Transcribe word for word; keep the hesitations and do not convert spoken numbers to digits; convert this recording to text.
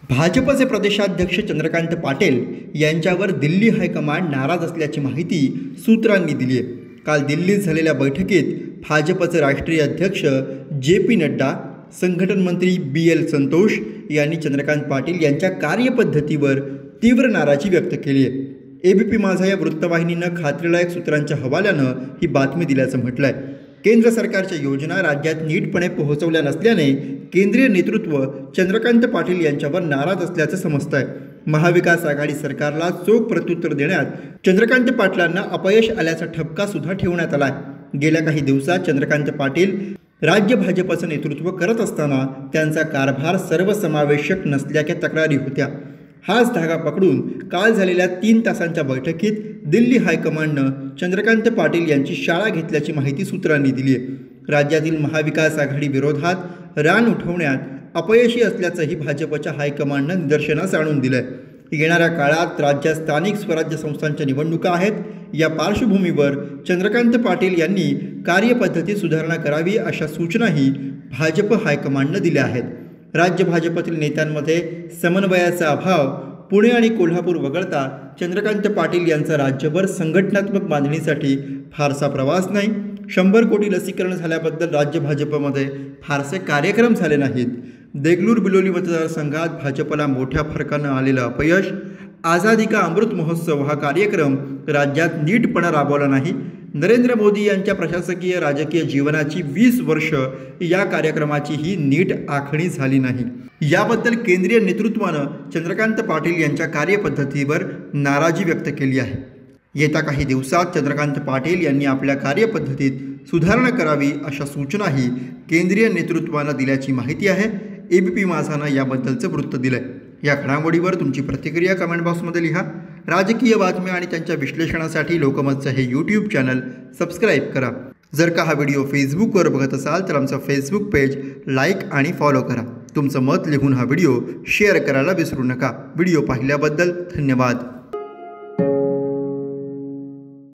भाजपचे प्रदेशाध्यक्ष चंद्रकांत पाटील यांच्यावर दिल्ली हायकमांड नाराज असल्याची माहिती सूत्रांनी दिली आहे। काल दिल्लीत झालेल्या बैठकीत भाजपचे राष्ट्रीय अध्यक्ष जे पी नड्डा, संघटन मंत्री बी एल संतोष यांनी चंद्रकांत पाटील यांच्या कार्यपद्धतीवर तीव्र नाराजी व्यक्त केली आहे। एबीपी माझा या वृत्तवाहिनीनं खात्रीलायक सूत्रांच्या हवाल्यानं ही बातमी दिल्याचं म्हटलं आहे। केंद्र सरकारच्या योजना राज्यात नीटपणे पोहोचवल्या नसल्याने केंद्रीय नेतृत्व चंद्रकांत पाटील यांच्यावर नाराज असल्याचं समजतं आहे। महाविकास आघाडी सरकारला चोख प्रत्युत्तर देण्यात चंद्रकांत पाटलांना अपयश आल्याचा ठपका सुद्धा ठेवण्यात आला आहे। गेल्या काही दिवसात चंद्रकांत पाटील राज्य भाजपचं नेतृत्व करत असताना त्यांचा कारभार सर्वसमावेशक नसल्याच्या तक्रारी होत्या। हाच धागा पकडून काल झालेल्या तीन तासांच्या बैठकीत दिल्ली हायकमांडनं चंद्रकांत पाटील यांची शाळा घेतल्याची माहिती सूत्रांनी दिली आहे। राज्यातील महाविकास आघाडी विरोधात रान उठवण्यात अपयशी असल्याचंही भाजपच्या हायकमांडनं निदर्शनास आणून दिलं आहे। येणाऱ्या काळात राज्यात स्थानिक स्वराज्य संस्थांच्या निवडणुका आहेत। या पार्श्वभूमीवर चंद्रकांत पाटील यांनी कार्यपद्धतीत सुधारणा करावी अशा सूचनाही भाजप हायकमांडनं दिल्या आहेत। राज्य भाजपतील नेत्यांमध्ये समन्वयाचा अभाव, पुणे आणि कोल्हापूर वगळता चंद्रकांत पाटील यांचा राज्यभर संघटनात्मक बांधणीसाठी फारसा प्रवास नाही। शंभर कोटी लसीकरण झाल्याबद्दल राज्य भाजपमध्ये फारसे कार्यक्रम झाले नाहीत। देगलूर बिलोली मतदारसंघात भाजपला मोठ्या फरकानं आलेलं अपयश, आझादी का अमृत महोत्सव हा कार्यक्रम राज्यात नीटपणे राबवला नाही। नरेंद्र मोदी यांच्या प्रशासकीय राजकीय जीवनाची वीस वर्ष या कार्यक्रमाची ही नीट आखणी झाली नाही। याबद्दल केंद्रीय नेतृत्वानं चंद्रकांत पाटील यांच्या कार्यपद्धतीवर नाराजी व्यक्त केली आहे। येत्या काही दिवसात चंद्रकांत पाटील यांनी आपल्या कार्यपद्धतीत सुधारणा करावी अशा सूचनाही केंद्रीय नेतृत्वानं दिल्याची माहिती आहे। एबीपी माझानं याबद्दलचं वृत्त दिलंय। या घडामोडीवर तुमची प्रतिक्रिया कमेंट बॉक्समध्ये लिहा। राजकीय बातम्या आणि त्यांच्या विश्लेषणासाठी लोकमतचं हे यूट्यूब चॅनल सबस्क्राईब करा। जर का हा व्हिडिओ फेसबुकवर बघत असाल तर आमचं फेसबुक पेज लाईक आणि फॉलो करा। तुमचं मत लिहून हा व्हिडिओ शेअर करायला विसरू नका। व्हिडिओ पाहिल्याबद्दल धन्यवाद।